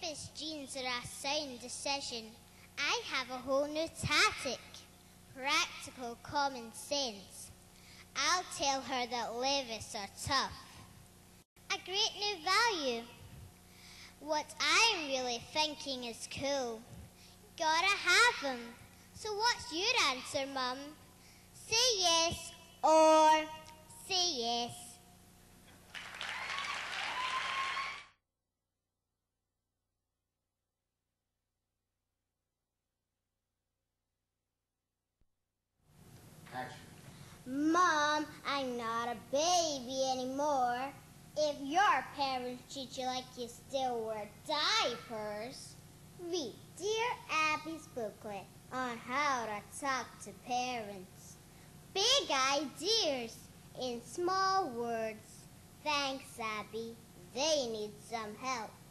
his jeans are a sound decision, I have a whole new tactic. Practical common sense. I'll tell her that Levis are tough. A great new value. What I'm really thinking is cool. Gotta have 'em. So what's your answer, Mum? Say yes or say yes. Action. Mom, I'm not a baby anymore. If your parents treat you like you still wear diapers, read Dear Abby's booklet on how to talk to parents. Big ideas in small words. Thanks, Abby. They need some help.